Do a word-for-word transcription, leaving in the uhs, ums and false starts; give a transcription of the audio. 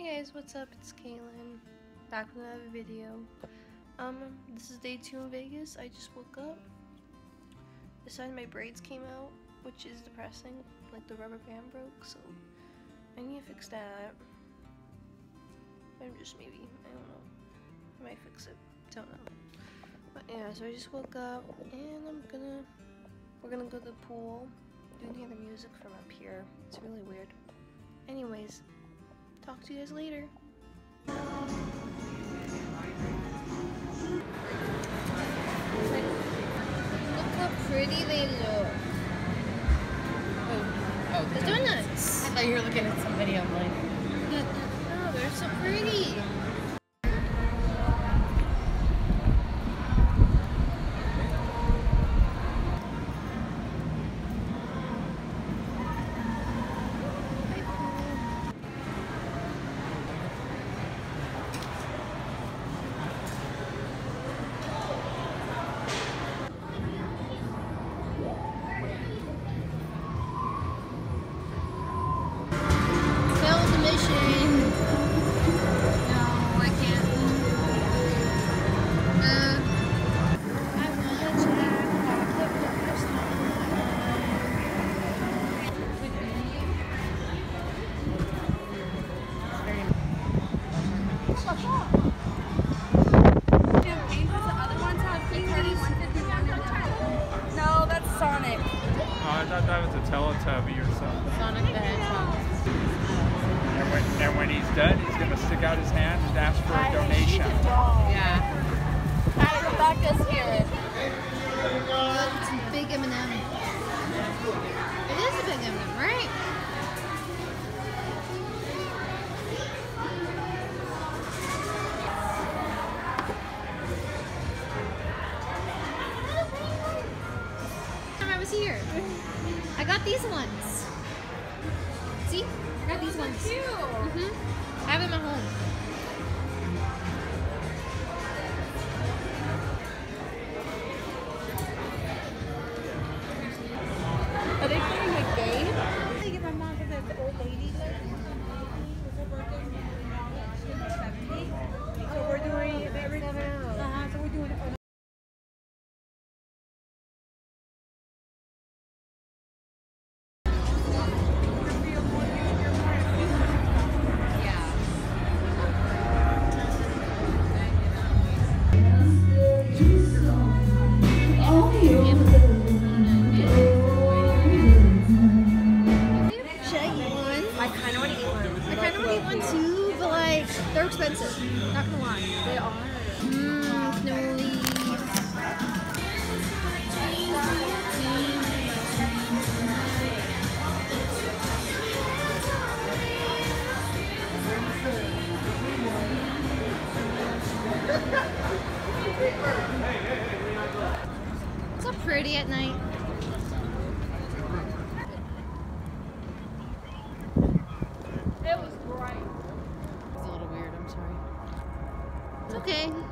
Hey guys, what's up? It's Kaylin, back with another video. Um, this is day two in Vegas. I just woke up, decided my braids came out, which is depressing. Like the rubber band broke, so I need to fix that. I'm just maybe, I don't know, I might fix it, don't know. But yeah, so I just woke up and I'm gonna, we're gonna go to the pool. You can hear the music from up here. It's really weird. Anyways, talk to you guys later. Look how pretty they look. Oh, oh The donuts. I thought you were looking at some video online. Oh, they're so pretty. No, that's Sonic. Oh, I thought that was a Teletubby or something. Sonic the Hedgehog. And when, and when he's done, he's going to stick out his hand and ask for a donation. Yeah. Alright, Rebecca's here. Look, it's a big M and M. It is a big M and M, right? I was here. I got these ones. See? I got these ones. Cute. Mm-hmm. I have them at home. Are they playing a game? I get my mom because the old lady like was her birthday in seventy. So we're doing every uh-huh, so we're doing it. They're expensive, not gonna lie. They are. Mmm, cannolis. It's so pretty at night. It was bright. It's a little weird, I'm sorry. It's okay.